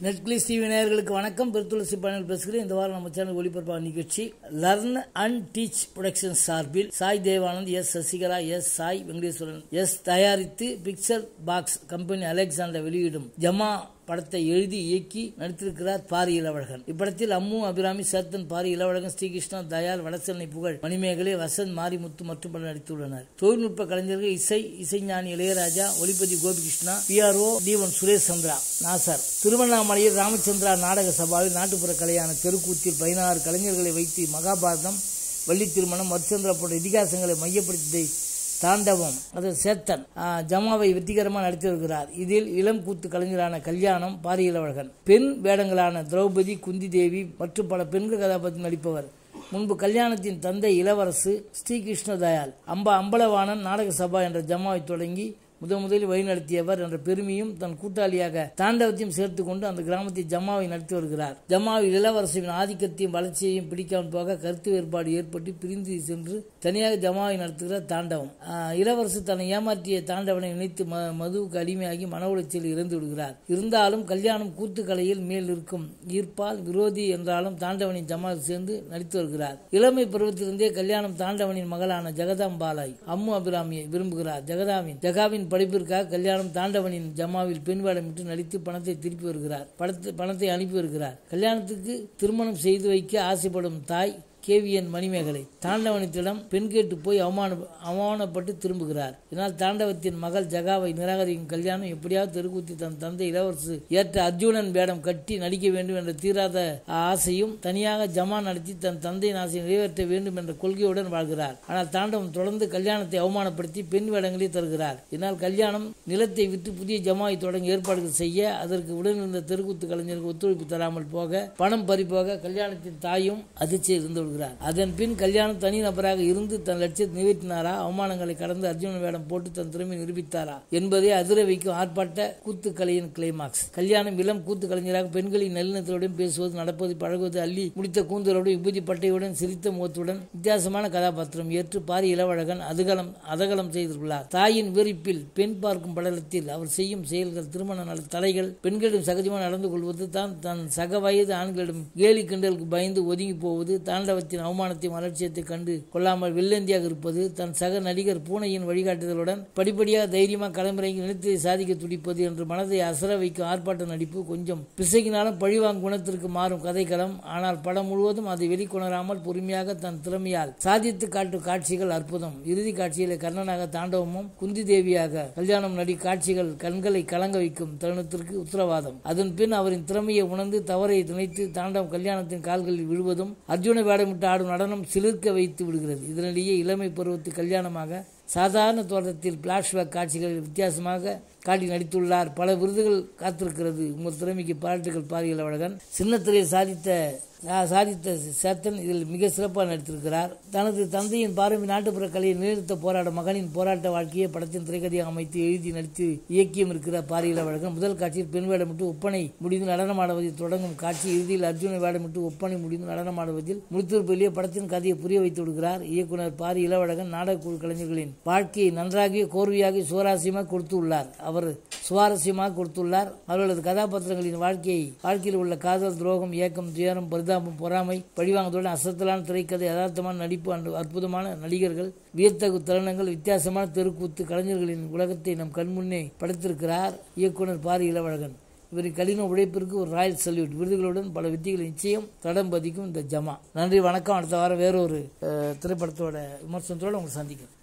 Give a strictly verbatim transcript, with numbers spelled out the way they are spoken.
Netflix TV நேயர்களுக்கு வணக்கம். பெருத்துளசி panel பேசுகிறேன். இந்த வாரம் நம்ம சேனல் ஒளிபரப்பான நிகழ்ச்சி லர்ன் அண்ட் டீச் புரொடக்ஷன் சார்பில் Sai Devanand, S Sasikala, S Sai Venkateswaran S தயாரித்து பிக்சர் பாக்ஸ் கம்பெனி அலெக்சாண்டர் வெளியிடும் ஜமா படத்தை எழுதி இயக்கி நடித்திருக்கிறார் பாரி இளவழகன். இப்படத்தில் அம்மு அபிராமி, சர்தன், பாரி இளவழகன், ஸ்ரீகிருஷ்ணா, தயால், வடசென்னை புகழ், மணிமேகலை, வசந்த், மாரிமுத்து மற்றும் பலர் நடித்துள்ளனர். தொழில்நுட்ப கலைஞர்கள் இசை இசைஞானி இளையராஜா, ஒளிப்பதி கோபிகிருஷ்ணா, பிஆர்ஓ டிவன் சுரேஷ் சந்திரா, நாசர். திருவண்ணாமலையில் ராமச்சந்திரா நாடக சபாவில் நாட்டுப்புற கலையான தெருக்கூத்தில் பதினாறு கலைஞர்களை வைத்து மகாபாரதம், வள்ளி திருமணம், மருச்சந்திரா போன்ற இதிகாசங்களை மையப்படுத்தி தாண்டவம், அது சேத்தன் ஜமாவை வெற்றிகரமாக நடித்து வருகிறார். இதில் இளம் கூத்து கலைஞரான கல்யாணம், பாரி இளவழகன், பெண் வேடங்களான திரௌபதி, குந்தி தேவி மற்றும் பல பெண்கள் கதாபாத்திரம் நடிப்பவர். முன்பு கல்யாணத்தின் தந்தை இளவரசு ஸ்ரீகிருஷ்ண தயால் அம்பா அம்பலவாணன் நாடக சபா என்ற ஜமாவை தொடங்கி முதன் முதலில் வழிநடத்தியவர் என்ற பெருமையும் தன் கூட்டாளியாக தாண்டவத்தையும் சேர்த்துக் கொண்டு அந்த கிராமத்தில் ஜமாவை நடத்தி வருகிறார். ஜமாவில் இளவரசின் ஆதிக்கத்தையும் வளர்ச்சியையும் பிடிக்காமல் போக கருத்து வேறுபாடு ஏற்பட்டு பிரிந்து சென்று தனியாக ஜமாவை நடத்துகிறார் தாண்டவம். இளவரசு தன்னை ஏமாற்றிய தாண்டவனை நினைத்து மதுவுக்கு அடிமையாகி மன உளைச்சலில் இறந்து விடுகிறார். இருந்தாலும் கல்யாணம் கூத்து கலையில் மேல் இருக்கும் ஈர்ப்பால் விரோதி என்றாலும் தாண்டவனின் ஜமாவில் சேர்ந்து நடித்து வருகிறார். இளமை பருவத்திலிருந்தே கல்யாணம் தாண்டவனின் மகளான ஜெகதாம்பாலாய் அம்மு அபிராமியை விரும்புகிறார். ஜெகதாவின் ஜெகாவின் படிப்பிற்காக கல்யாணம் தாண்டவனின் ஜமாவில் பெண் வேடமிட்டு நடித்து பணத்தை திருப்பி வருகிறார் பணத்தை அனுப்பி வருகிறார். கல்யாணத்துக்கு திருமணம் செய்து வைக்க ஆசைப்படும் தாய் கேவியன் மணிமேகலை தாண்டவனத்திடம் பெண் கேட்டு போய் அவமான அவமானப்பட்டு திரும்புகிறார். இதனால் தாண்டவத்தின் மகள் ஜகாவை நிராகரிக்கும் கல்யாணம் எப்படியாவது தெருக்கூத்தி தன் தந்தை இளவரசு ஏற்ற அர்ஜுனன் வேடம் கட்டி நடிக்க வேண்டும் என்ற தீராத ஆசையும் தனியாக ஜமா நடத்தி தன் தந்தையின் ஆசையை நிறைவேற்ற வேண்டும் என்ற கொள்கையுடன் வாழ்கிறார். ஆனால் தாண்டவம் தொடர்ந்து கல்யாணத்தை அவமானப்படுத்தி பெண் வேடங்களை தருகிறார். இதனால் கல்யாணம் நிலத்தை விட்டு புதிய ஜமாவை தொடங்கி ஏற்பாடுகள் செய்ய அதற்கு உடனிருந்த தெருக்கூத்து கலைஞருக்கு ஒத்துழைப்பு தராமல் போக பணம் பறிப்போக கல்யாணத்தின் தாயும் அதிர்ச்சியில் இருந்து அதன் பின் கல்யாணம் தனி நபராக இருந்து தன் லட்சியத்தை நிறைவேற்றினாரா, அவமானங்களை கடந்து அர்ஜுனன் வேடம் போட்டு தன் திறமை நிரூபித்தாரா என்பதை அதிர வைக்கும் ஆர்ப்பாட்ட கூத்துக்கலையின் கிளைமாக்ஸ். கல்யாணம் இளம் கூத்து கலைஞராக பெண்களின் நல்லிணத்துடன் பேசுவது, நடப்பது, பழகுவது, அள்ளி முடித்த கூந்தலோடு விபூதி பட்டையுடன் சிரித்த முகத்துடன் வித்தியாசமான கதாபாத்திரம் ஏற்று பாரி இளவழகன் அதுகலம் அதகலம் செய்துள்ளார். தாயின் விரிப்பில் பெண் பார்க்கும் படலத்தில் அவர் செய்யும் செயல்கள், திருமண நல தடைகள், பெண்களிடம் சகஜமாக நடந்து கொள்வது, தான் தன் சக வயது ஆண்களிடம் கேலி கிண்டலுக்கு பயந்து ஒதுங்கி போவது, தாண்டவ அவமானத்தையும் அலட்சியத்தை கண்டு கொள்ளாமல் வெள்ளந்தியாக இருப்பது, தன் சக நடிகர் பூனையின் வழிகாட்டுதலுடன் படிப்படியாக தைரியமாக களமிறங்கி நினைத்ததை சாதிக்க துடிப்பது என்று மனதை அசர வைக்கும் ஆர்ப்பாட்ட நடிப்பு. கொஞ்சம் பிசகினாலும் பழிவாங்கும் குணத்திற்கு மாறும் கதைக்களம். ஆனால் படம் முழுவதும் அதை வெளிக்கொணராமல் பொறுமையாக தன் திறமையால் சாதித்து காட்டும் காட்சிகள் அற்புதம். இறுதி காட்சியிலே கர்ணனாக தாண்டவமும் குந்தி தேவியாக கல்யாணம் நடி காட்சிகள் கண்களை கலங்க வைக்கும் தருணத்திற்கு உத்தரவாதம். அதன் பின் அவரின் திறமையை உணர்ந்து தவறை துணைத்து தாண்டவம் கல்யாணத்தின் கால்களில் விழுவதும் அர்ஜுன வேடம் ஆடும் நடனம் சிலிர்க்க வைத்து விடுகிறது. இதனிடையே இளமை பருவத்து கல்யாணமாக சாதாரண தோட்டத்தில் பிளாஷ்பேக் காட்சிகளில் வித்தியாசமாக காட்டி நடித்துள்ளார். பல விருதுகள் காத்திருக்கிறது. உங்கள் திறமைக்கு பாராட்டுகள் பாரி இளவழகன். சின்னத்திரையில் சாதித்த சாதித்த சேத்தன் இதில் மிக சிறப்பாக நடித்திருக்கிறார். தனது தந்தையின் பாரம்பரிய நாட்டுப்புற கலையை நிலைநிறுத்த போராட மகனின் போராட்ட வாழ்க்கையை படத்தின் திரைக்கதையாக அமைத்து எழுதி நடித்து இயக்கியம் இருக்கிறார் பாரி இளவழகன். முதல் காட்சியில் பெண் வேடமிட்டு ஒப்பனை முடிந்து நடனமாடுவதில் தொடங்கும் காட்சி இறுதியில் அர்ஜுன வேடமிட்டு ஒப்பனை முடிந்து நடனமாடுவதில் முடித்திருப்பிலேயே படத்தின் கதையை புரிய வைத்து விடுகிறார் இயக்குனர் பாரி இளவழகன். நாடக குழு கலைஞர்களின் வாழ்க்கையை நன்றாக கோர்வையாக சுவாரஸ்யமாக கொடுத்துள்ளார். அவர் சுவாரஸ்யமாக கொடுத்துள்ளார். அவர்களது கதாபாத்திரங்களின் வாழ்க்கையை வாழ்க்கையில் உள்ள காதல், துரோகம், ஏக்கம், துயரம், பரிதாபம், பொறாமை, பழிவாங்குவதுடன் அசத்தலான திரைக்கதை, யதார்த்தமான நடிப்பு, அற்புதமான நடிகர்கள், வியத்தகு தருணங்கள், வித்தியாசமான தெருக்கூத்து கலைஞர்களின் உலகத்தை நம் கண்முன்னே படைத்திருக்கிறார் இயக்குனர் பாரி இளவழகன். இவரின் கடின உழைப்பிற்கு ஒரு ராயல் சல்யூட். விருதுகளுடன் பல வித்திகளை நிச்சயம் தடம் பதிக்கும் இந்த ஜமா. நன்றி, வணக்கம். அடுத்த வாரம் வேறொரு திரைப்படத்தோட விமர்சனத்தோடு உங்களை சந்திக்கிறேன்.